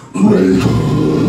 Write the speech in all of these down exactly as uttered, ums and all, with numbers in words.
Wake up.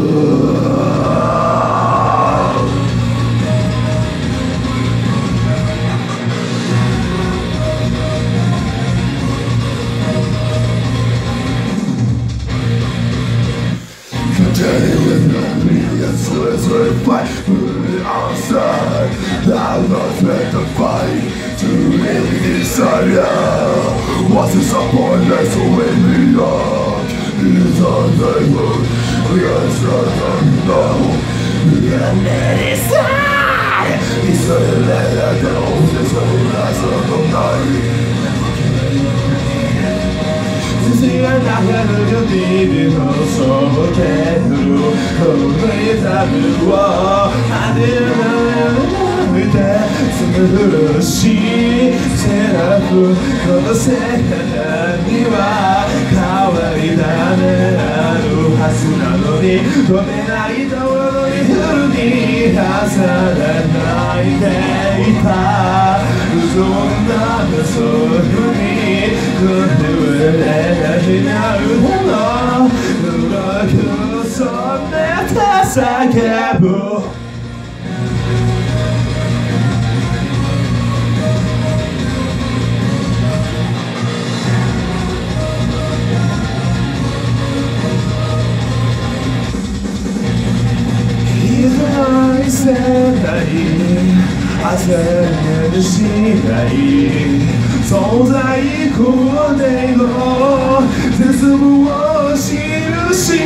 Fight for the outside. I was meant to fight to live desire. What's this upon that's way beyond? It's on the road. We are struggling now. We are many side. It's a letter down. It's a last of the night. See I have to be so careful. Always I do all I didn't know that. So she seraph この世界には可愛いだねあるはずなのに止めないところに夜に朝が泣いていた嘘なそういうふうに震えになるほど動くそんな叫ぶ愛せない焦るしない存在肯定の絶望を知るし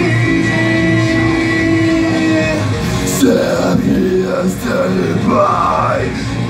Happy and standing by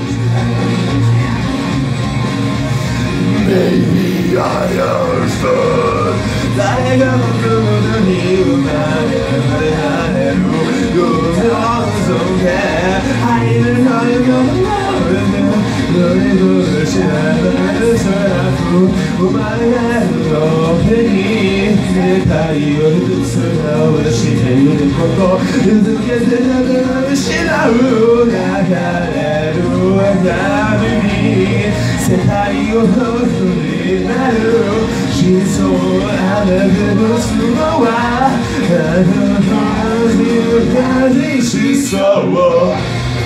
Maybe I understood 誰が僕に生まれられる Goes on so bad I didn't know you were loving 乗り越しながらseraph 生まれるの手に世界を一つ直していること続けてながら失う流れる波に世界を一つになる真相をあなたのするのはあなたの感じしそう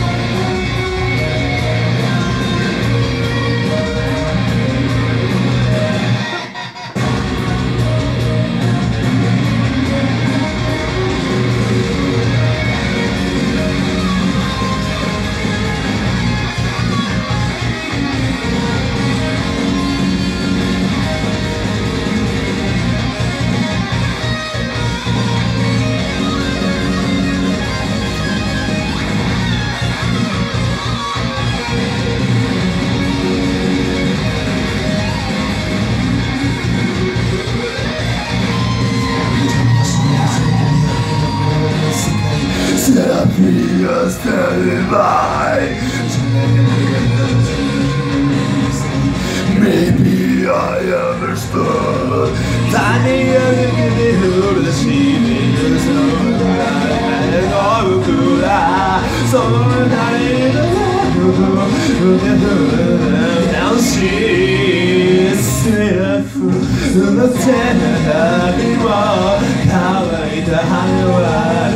Happy and standing by Maybe I understood 何が抜けて降るしみるその誰の僕らその誰の僕が降るしseraph の手にも乾いた羽は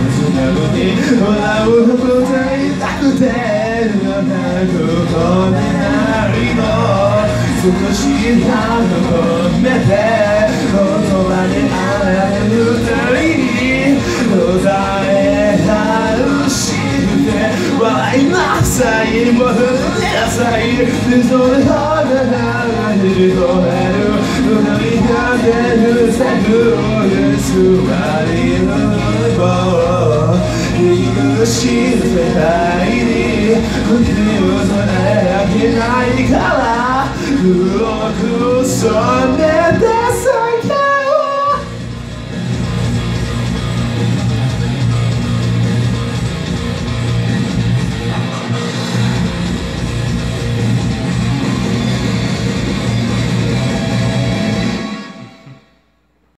笑うこと痛くて長くこねないの少し歯を止めて言葉にあられる二人に野ざれ合うして笑いなさいもう寝なさいでそれほどがひりとめる乗りかけるセグを座りの棒苦しい世界に時を備えられないから黒く染め